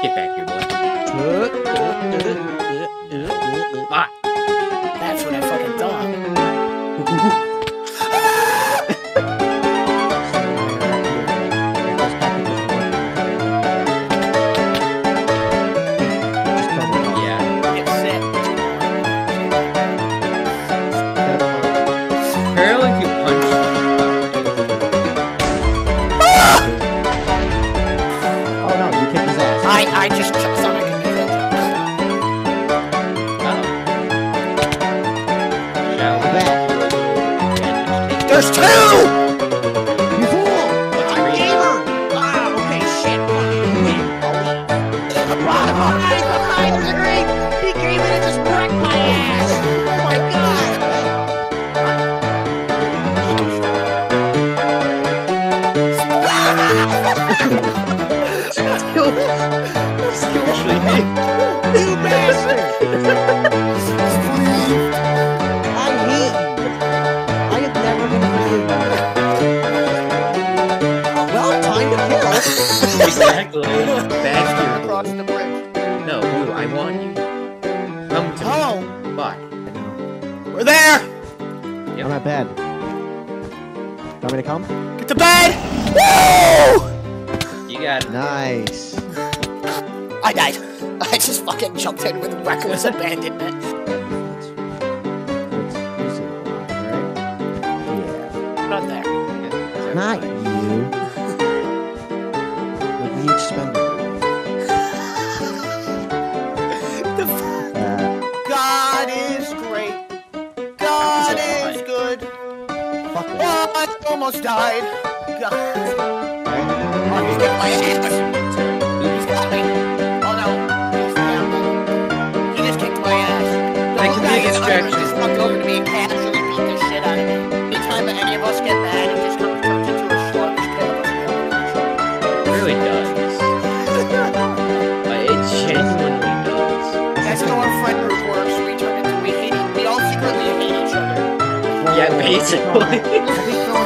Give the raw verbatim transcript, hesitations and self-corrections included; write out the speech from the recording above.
Get back here, boy. Ah. That's what I fucking thought. I just thought I could make that. There's two! You fool! I'm gamer! Wow, okay, shit. He came in and just wrecked my ass! Oh my god! You bastard! I hate you. I am never gonna forgive you. Well, time to kill. Exactly. Back here. Across the bridge. No, you. I want you. Come to Hello. me. Fuck. We're there. Yep. I'm at bed. Want me to come? Get to bed. Woo! You got it. Nice. I died. I just fucking jumped in with reckless abandonment. Not there. Not you. Like the expendable. The fuck? God is great. God is good. Fuck it. Oh, I almost died. God. Oh, he's getting my ass. He's got me. Oh no. He just kicked my ass. The I little can guy be is distracted. just walked over to me and casually beat the shit out of me. Anytime that any of us get mad, it just comes turns into a sluggish pit of us. It really does. Like, it genuinely does. That's how our friend group works. We turn into we hate we all secretly hate each other. Yeah, basically. I think